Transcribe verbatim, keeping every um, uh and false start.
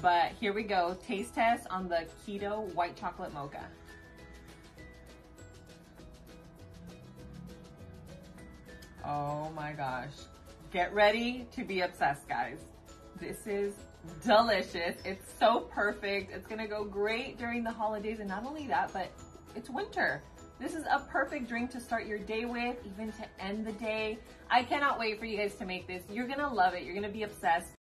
But here we go, taste test on the keto white chocolate mocha. Oh my gosh. Get ready to be obsessed, guys. This is delicious. It's so perfect. It's gonna go great during the holidays, and not only that, but it's winter. This is a perfect drink to start your day with, even to end the day. I cannot wait for you guys to make this. You're gonna love it. You're gonna be obsessed.